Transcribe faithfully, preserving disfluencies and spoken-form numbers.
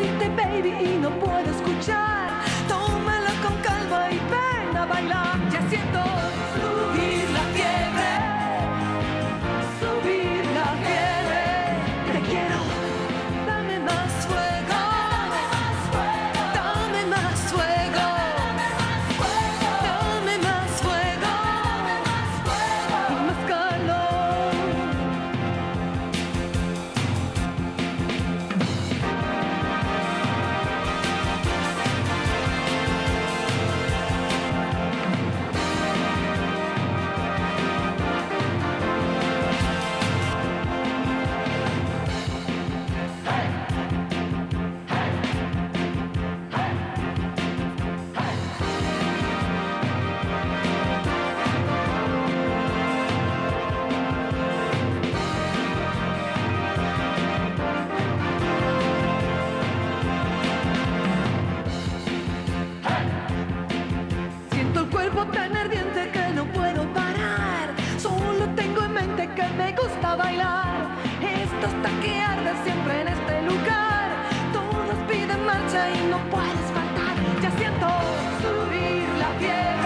oírte, baby, y no puedo escuchar. Tómalo con calma y ven a bailar. Ya siento subir la fiebre, subir la fiebre. Te quiero, dame más fuego, dame más fuego, dame más fuego y más calor. Siento el cuerpo tan ardiente que no puedo parar. Solo tengo en mente que me gusta bailar. Esto hasta que arde siempre en este lugar. Todos piden marcha y no puedes faltar. Ya siento subir la fiebre,